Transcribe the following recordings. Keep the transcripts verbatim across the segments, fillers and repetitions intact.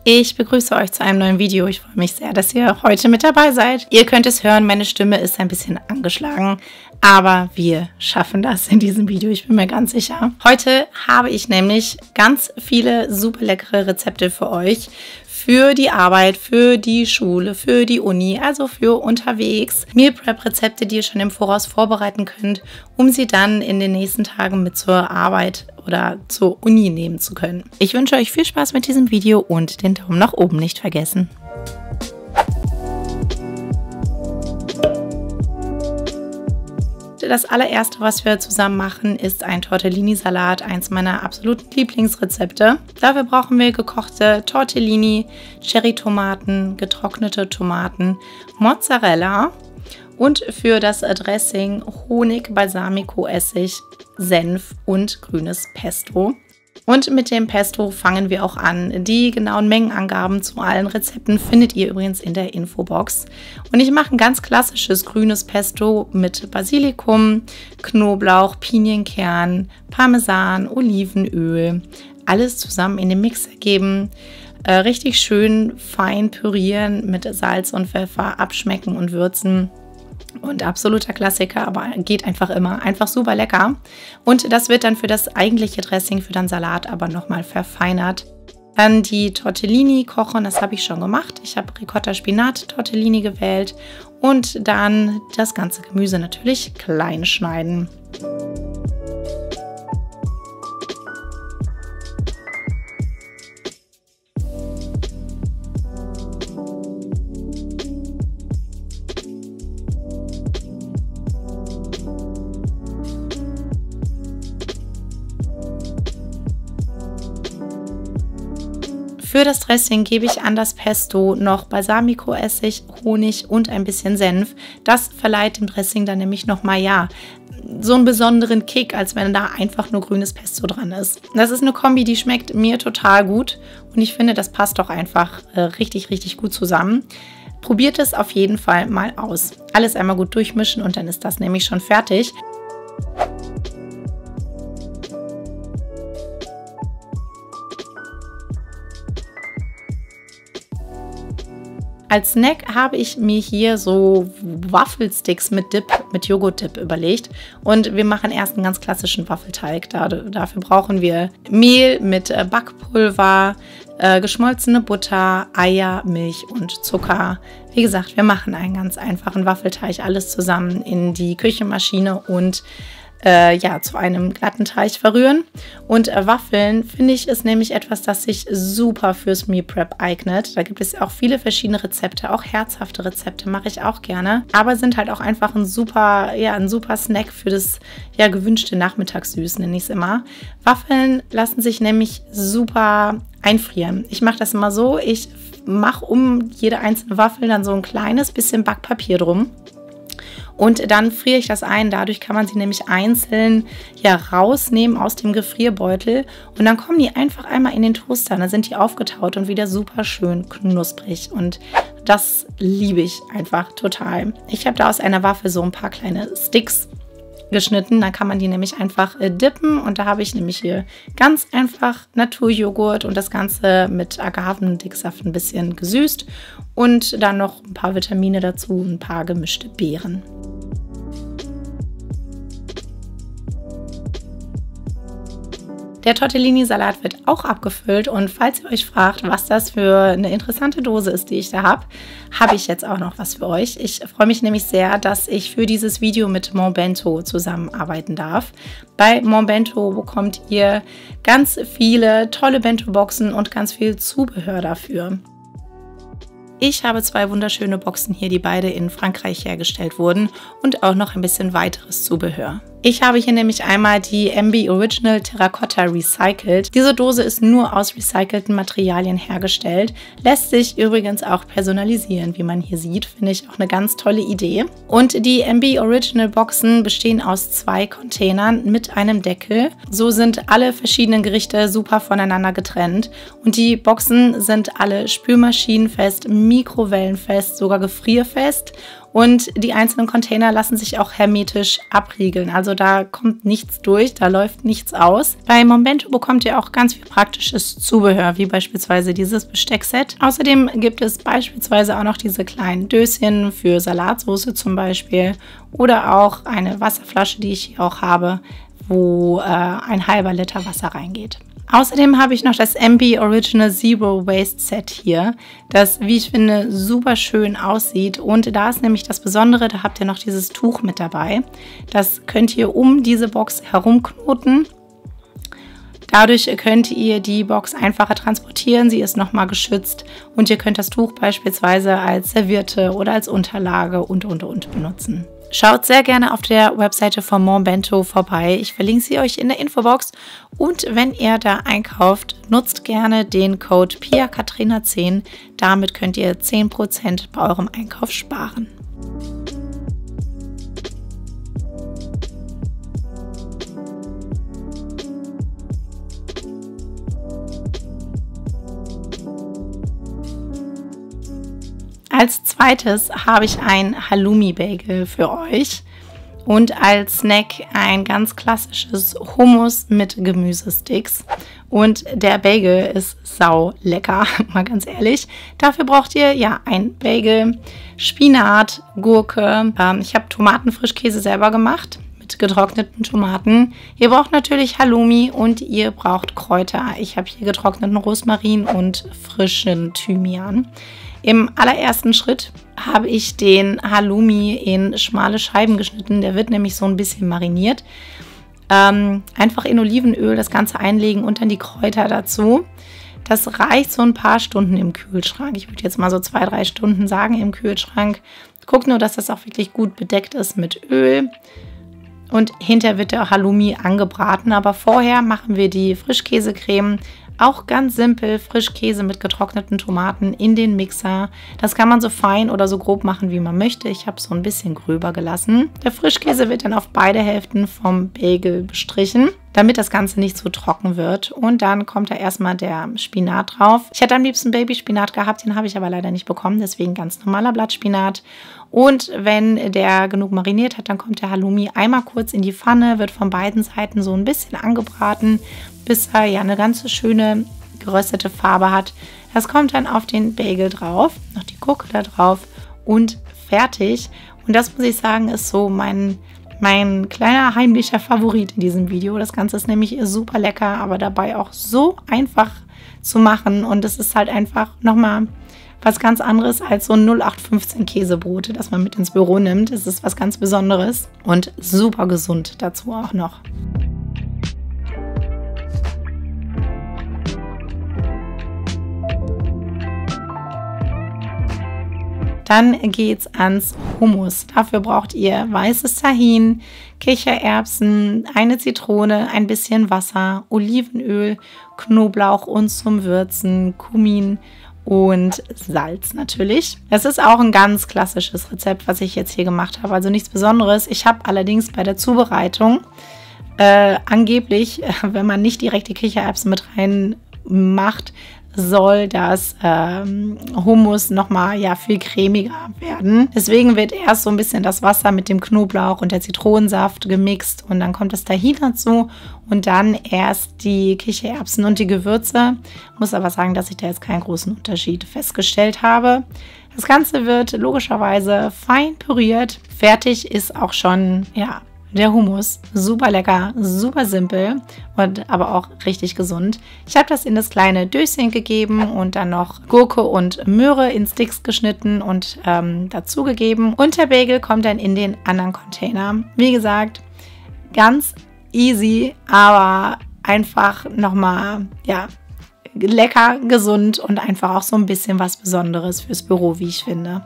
Ich begrüße euch zu einem neuen Video. Ich freue mich sehr, dass ihr heute mit dabei seid. Ihr könnt es hören, meine Stimme ist ein bisschen angeschlagen, aber wir schaffen das in diesem Video, ich bin mir ganz sicher. Heute habe ich nämlich ganz viele super leckere Rezepte für euch. Für die Arbeit, für die Schule, für die Uni, also für unterwegs. Meal Prep Rezepte, die ihr schon im Voraus vorbereiten könnt, um sie dann in den nächsten Tagen mit zur Arbeit oder zur Uni nehmen zu können. Ich wünsche euch viel Spaß mit diesem Video und den Daumen nach oben nicht vergessen. Das allererste, was wir zusammen machen, ist ein Tortellini-Salat, eins meiner absoluten Lieblingsrezepte. Dafür brauchen wir gekochte Tortellini, Cherrytomaten, getrocknete Tomaten, Mozzarella und für das Dressing Honig, Balsamico-Essig, Senf und grünes Pesto. Und mit dem Pesto fangen wir auch an. Die genauen Mengenangaben zu allen Rezepten findet ihr übrigens in der Infobox. Und ich mache ein ganz klassisches grünes Pesto mit Basilikum, Knoblauch, Pinienkern, Parmesan, Olivenöl. Alles zusammen in den Mixer geben. Äh, richtig schön fein pürieren mit Salz und Pfeffer, abschmecken und würzen. Und absoluter Klassiker, aber geht einfach immer. Einfach super lecker. Und das wird dann für das eigentliche Dressing, für den Salat aber nochmal verfeinert. Dann die Tortellini kochen, das habe ich schon gemacht. Ich habe Ricotta-Spinat-Tortellini gewählt. Und dann das ganze Gemüse natürlich klein schneiden. Für das Dressing gebe ich an das Pesto noch Balsamico-Essig, Honig und ein bisschen Senf. Das verleiht dem Dressing dann nämlich nochmal, ja, so einen besonderen Kick, als wenn da einfach nur grünes Pesto dran ist. Das ist eine Kombi, die schmeckt mir total gut und ich finde, das passt doch einfach äh, richtig, richtig gut zusammen. Probiert es auf jeden Fall mal aus. Alles einmal gut durchmischen und dann ist das nämlich schon fertig. Als Snack habe ich mir hier so Waffelsticks mit Dip, mit Joghurt-Dip überlegt. Und wir machen erst einen ganz klassischen Waffelteig. Da, dafür brauchen wir Mehl mit Backpulver, äh, geschmolzene Butter, Eier, Milch und Zucker. Wie gesagt, wir machen einen ganz einfachen Waffelteig, alles zusammen in die Küchenmaschine und Äh, ja, zu einem glatten Teig verrühren. Und äh, Waffeln, finde ich, ist nämlich etwas, das sich super fürs Meal Prep eignet. Da gibt es auch viele verschiedene Rezepte, auch herzhafte Rezepte mache ich auch gerne, aber sind halt auch einfach ein super, ja, ein super Snack für das ja, gewünschte Nachmittagssüß, nenne ich es immer. Waffeln lassen sich nämlich super einfrieren. Ich mache das immer so, ich mache um jede einzelne Waffel dann so ein kleines bisschen Backpapier drum. Und dann friere ich das ein. Dadurch kann man sie nämlich einzeln ja, rausnehmen aus dem Gefrierbeutel. Und dann kommen die einfach einmal in den Toaster. Dann sind die aufgetaut und wieder super schön knusprig. Und das liebe ich einfach total. Ich habe da aus einer Waffel so ein paar kleine Sticks geschnitten. Dann kann man die nämlich einfach äh, dippen. Und da habe ich nämlich hier ganz einfach Naturjoghurt und das Ganze mit Agavendicksaft ein bisschen gesüßt. Und dann noch ein paar Vitamine dazu, ein paar gemischte Beeren. Der Tortellini-Salat wird auch abgefüllt und falls ihr euch fragt, was das für eine interessante Dose ist, die ich da habe, habe ich jetzt auch noch was für euch. Ich freue mich nämlich sehr, dass ich für dieses Video mit Mon Bento zusammenarbeiten darf. Bei Mon Bento bekommt ihr ganz viele tolle Bento-Boxen und ganz viel Zubehör dafür. Ich habe zwei wunderschöne Boxen hier, die beide in Frankreich hergestellt wurden und auch noch ein bisschen weiteres Zubehör. Ich habe hier nämlich einmal die M B Original Terracotta Recycled. Diese Dose ist nur aus recycelten Materialien hergestellt. Lässt sich übrigens auch personalisieren, wie man hier sieht. Finde ich auch eine ganz tolle Idee. Und die M B Original Boxen bestehen aus zwei Containern mit einem Deckel. So sind alle verschiedenen Gerichte super voneinander getrennt. Und die Boxen sind alle spülmaschinenfest, mikrowellenfest, sogar gefrierfest. Und die einzelnen Container lassen sich auch hermetisch abriegeln. Also da kommt nichts durch, da läuft nichts aus. Bei Momento bekommt ihr auch ganz viel praktisches Zubehör, wie beispielsweise dieses Besteckset. Außerdem gibt es beispielsweise auch noch diese kleinen Döschen für Salatsauce zum Beispiel oder auch eine Wasserflasche, die ich hier auch habe, wo äh, ein halber Liter Wasser reingeht. Außerdem habe ich noch das M B Original Zero Waste Set hier, das, wie ich finde, super schön aussieht. Und da ist nämlich das Besondere, da habt ihr noch dieses Tuch mit dabei. Das könnt ihr um diese Box herumknoten. Dadurch könnt ihr die Box einfacher transportieren, sie ist nochmal geschützt und ihr könnt das Tuch beispielsweise als Serviette oder als Unterlage und und und benutzen. Schaut sehr gerne auf der Webseite von Momento vorbei. Ich verlinke sie euch in der Infobox. Und wenn ihr da einkauft, nutzt gerne den Code Pia Katrina zehn. Damit könnt ihr zehn Prozent bei eurem Einkauf sparen. Als zweites habe ich ein Halloumi-Bagel für euch und als Snack ein ganz klassisches Hummus mit Gemüsesticks. Und der Bagel ist sau lecker, mal ganz ehrlich. Dafür braucht ihr ja ein Bagel, Spinat, Gurke. Ähm, ich habe Tomatenfrischkäse selber gemacht mit getrockneten Tomaten. Ihr braucht natürlich Halloumi und ihr braucht Kräuter. Ich habe hier getrockneten Rosmarin und frischen Thymian. Im allerersten Schritt habe ich den Halloumi in schmale Scheiben geschnitten. Der wird nämlich so ein bisschen mariniert. Ähm, einfach in Olivenöl das Ganze einlegen und dann die Kräuter dazu. Das reicht so ein paar Stunden im Kühlschrank. Ich würde jetzt mal so zwei, drei Stunden sagen im Kühlschrank. Guckt nur, dass das auch wirklich gut bedeckt ist mit Öl. Und hinterher wird der Halloumi angebraten. Aber vorher machen wir die Frischkäsecreme. Auch ganz simpel, Frischkäse mit getrockneten Tomaten in den Mixer. Das kann man so fein oder so grob machen, wie man möchte. Ich habe es so ein bisschen gröber gelassen. Der Frischkäse wird dann auf beide Hälften vom Bagel bestrichen, damit das Ganze nicht so trocken wird. Und dann kommt da erstmal der Spinat drauf. Ich hätte am liebsten Babyspinat gehabt, den habe ich aber leider nicht bekommen. Deswegen ganz normaler Blattspinat. Und wenn der genug mariniert hat, dann kommt der Halloumi einmal kurz in die Pfanne, wird von beiden Seiten so ein bisschen angebraten, bis er ja eine ganz schöne geröstete Farbe hat. Das kommt dann auf den Bagel drauf, noch die Gurke da drauf und fertig. Und das muss ich sagen, ist so mein, mein kleiner heimlicher Favorit in diesem Video. Das Ganze ist nämlich super lecker, aber dabei auch so einfach zu machen. Und es ist halt einfach nochmal was ganz anderes als so ein null acht fünfzehn Käsebrot, das man mit ins Büro nimmt. Es ist was ganz Besonderes und super gesund dazu auch noch. Dann geht's ans Hummus. Dafür braucht ihr weißes Tahin, Kichererbsen, eine Zitrone, ein bisschen Wasser, Olivenöl, Knoblauch und zum Würzen Kumin und Salz natürlich. Das ist auch ein ganz klassisches Rezept, was ich jetzt hier gemacht habe. Also nichts Besonderes. Ich habe allerdings bei der Zubereitung äh, angeblich, wenn man nicht direkt die Kichererbsen mit rein macht, soll das ähm, Hummus nochmal ja, viel cremiger werden. Deswegen wird erst so ein bisschen das Wasser mit dem Knoblauch und der Zitronensaft gemixt und dann kommt das Tahin dazu und dann erst die Kichererbsen und die Gewürze. Muss aber sagen, dass ich da jetzt keinen großen Unterschied festgestellt habe. Das Ganze wird logischerweise fein püriert. Fertig ist auch schon, ja, der Hummus. Super lecker, super simpel und aber auch richtig gesund. Ich habe das in das kleine Döschen gegeben und dann noch Gurke und Möhre in Sticks geschnitten und ähm, dazugegeben. Und der Bagel kommt dann in den anderen Container. Wie gesagt, ganz easy, aber einfach nochmal, ja, lecker, gesund und einfach auch so ein bisschen was Besonderes fürs Büro, wie ich finde.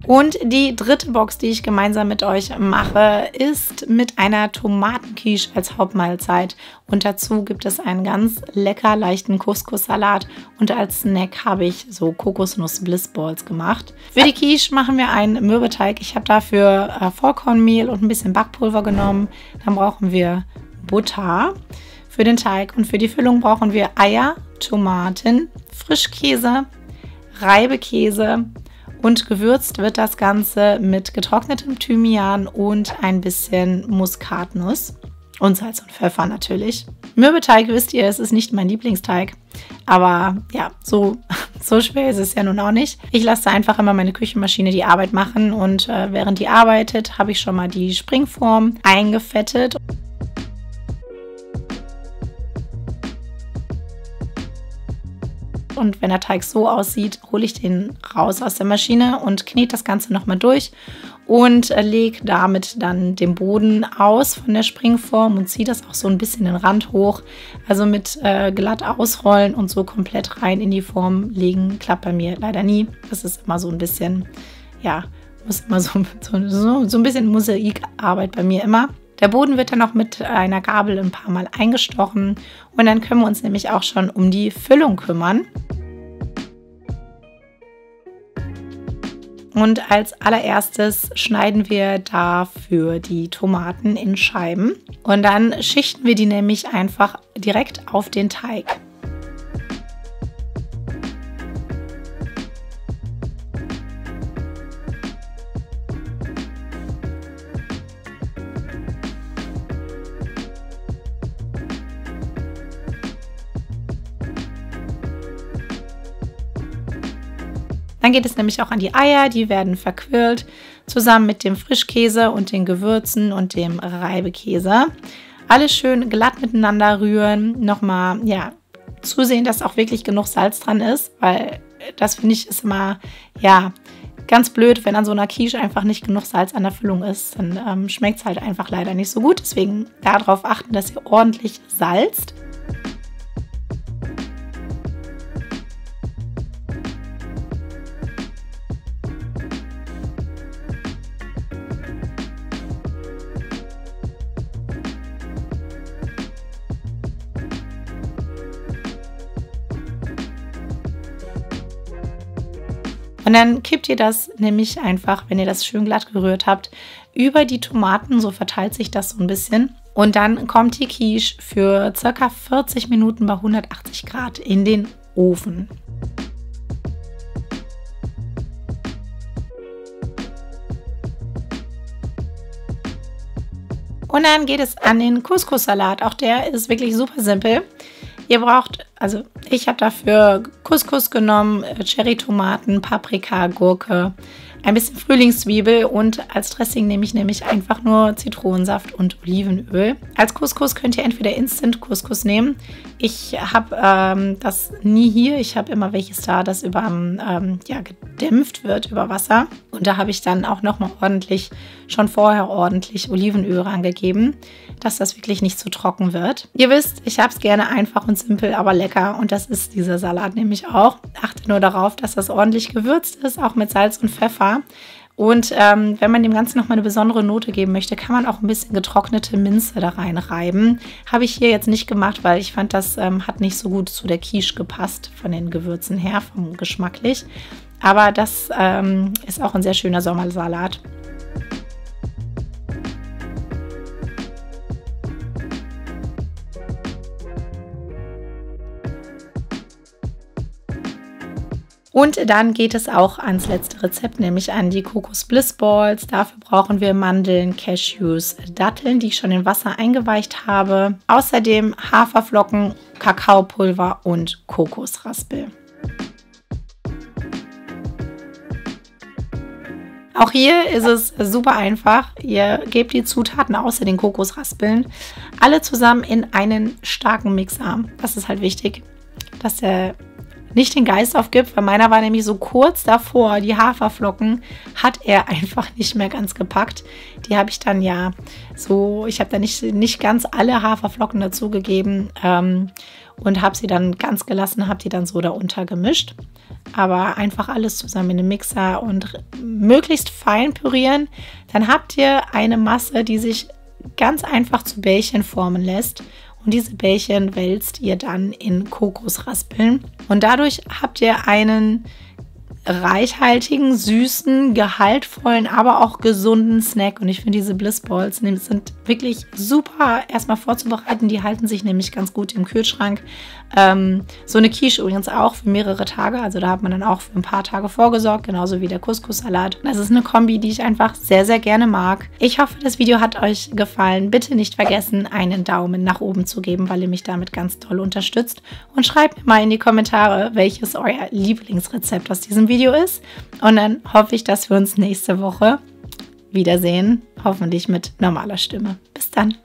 Und die dritte Box, die ich gemeinsam mit euch mache, ist mit einer Tomatenquiche als Hauptmahlzeit. Und dazu gibt es einen ganz lecker leichten Couscous-Salat. Und als Snack habe ich so Kokosnuss-Bliss-Balls gemacht. Für die Quiche machen wir einen Mürbeteig. Ich habe dafür äh, Vollkornmehl und ein bisschen Backpulver genommen. Dann brauchen wir Butter für den Teig. Und für die Füllung brauchen wir Eier, Tomaten, Frischkäse, Reibekäse. Und gewürzt wird das Ganze mit getrocknetem Thymian und ein bisschen Muskatnuss und Salz und Pfeffer natürlich. Mürbeteig, wisst ihr, es ist nicht mein Lieblingsteig, aber ja, so, so schwer ist es ja nun auch nicht. Ich lasse einfach immer meine Küchenmaschine die Arbeit machen und äh, während die arbeitet, habe ich schon mal die Springform eingefettet. Und wenn der Teig so aussieht, hole ich den raus aus der Maschine und knete das Ganze nochmal durch und lege damit dann den Boden aus von der Springform und ziehe das auch so ein bisschen den Rand hoch. Also mit äh, glatt ausrollen und so komplett rein in die Form legen klappt bei mir leider nie. Das ist immer so ein bisschen, ja, muss immer so, so, so ein bisschen Mosaikarbeit bei mir immer. Der Boden wird dann noch mit einer Gabel ein paar Mal eingestochen und dann können wir uns nämlich auch schon um die Füllung kümmern. Und als allererstes schneiden wir dafür die Tomaten in Scheiben und dann schichten wir die nämlich einfach direkt auf den Teig. Dann geht es nämlich auch an die Eier, die werden verquirlt, zusammen mit dem Frischkäse und den Gewürzen und dem Reibekäse. Alles schön glatt miteinander rühren, nochmal, ja, zusehen, dass auch wirklich genug Salz dran ist, weil das finde ich ist immer, ja, ganz blöd, wenn an so einer Quiche einfach nicht genug Salz an der Füllung ist, dann ähm, schmeckt es halt einfach leider nicht so gut. Deswegen darauf achten, dass ihr ordentlich salzt. Und dann kippt ihr das nämlich einfach, wenn ihr das schön glatt gerührt habt, über die Tomaten, so verteilt sich das so ein bisschen. Und dann kommt die Quiche für ca. vierzig Minuten bei hundertachtzig Grad in den Ofen. Und dann geht es an den Couscous-Salat. Auch der ist wirklich super simpel. Ihr braucht, also ich habe dafür Couscous genommen, Cherrytomaten, Paprika, Gurke, ein bisschen Frühlingszwiebel und als Dressing nehme ich nämlich einfach nur Zitronensaft und Olivenöl. Als Couscous könnt ihr entweder Instant Couscous nehmen. Ich habe ähm, das nie hier. Ich habe immer welches da, das über, ähm, ja, gedämpft wird über Wasser. Und da habe ich dann auch nochmal ordentlich, schon vorher ordentlich Olivenöl rangegeben, dass das wirklich nicht zu trocken wird. Ihr wisst, ich habe es gerne einfach und simpel, aber lecker. Und das ist dieser Salat nämlich auch. Achtet nur darauf, dass das ordentlich gewürzt ist, auch mit Salz und Pfeffer. Und ähm, wenn man dem Ganzen nochmal eine besondere Note geben möchte, kann man auch ein bisschen getrocknete Minze da reinreiben. Habe ich hier jetzt nicht gemacht, weil ich fand, das ähm, hat nicht so gut zu der Quiche gepasst, von den Gewürzen her, vom geschmacklich. Aber das ähm, ist auch ein sehr schöner Sommersalat. Und dann geht es auch ans letzte Rezept, nämlich an die Kokos Bliss Balls. Dafür brauchen wir Mandeln, Cashews, Datteln, die ich schon in Wasser eingeweicht habe. Außerdem Haferflocken, Kakaopulver und Kokosraspel. Auch hier ist es super einfach. Ihr gebt die Zutaten außer den Kokosraspeln alle zusammen in einen starken Mixer. Das ist halt wichtig, dass der nicht den Geist aufgibt, weil meiner war nämlich so kurz davor, die Haferflocken hat er einfach nicht mehr ganz gepackt. Die habe ich dann ja so, ich habe da nicht, nicht ganz alle Haferflocken dazugegeben ähm, und habe sie dann ganz gelassen, habe die dann so darunter gemischt. aber einfach alles zusammen in den Mixer und möglichst fein pürieren. Dann habt ihr eine Masse, die sich ganz einfach zu Bällchen formen lässt. Und diese Bällchen wälzt ihr dann in Kokosraspeln. Und dadurch habt ihr einen reichhaltigen, süßen, gehaltvollen, aber auch gesunden Snack. Und ich finde, diese Bliss Balls sind wirklich super erstmal vorzubereiten. Die halten sich nämlich ganz gut im Kühlschrank. Ähm, so eine Quiche übrigens auch für mehrere Tage. Also da hat man dann auch für ein paar Tage vorgesorgt, genauso wie der Couscous-Salat. Das ist eine Kombi, die ich einfach sehr, sehr gerne mag. Ich hoffe, das Video hat euch gefallen. Bitte nicht vergessen, einen Daumen nach oben zu geben, weil ihr mich damit ganz toll unterstützt. Und schreibt mir mal in die Kommentare, welches euer Lieblingsrezept aus diesem Video ist. Und dann hoffe ich, dass wir uns nächste Woche wiedersehen. Hoffentlich mit normaler Stimme. Bis dann.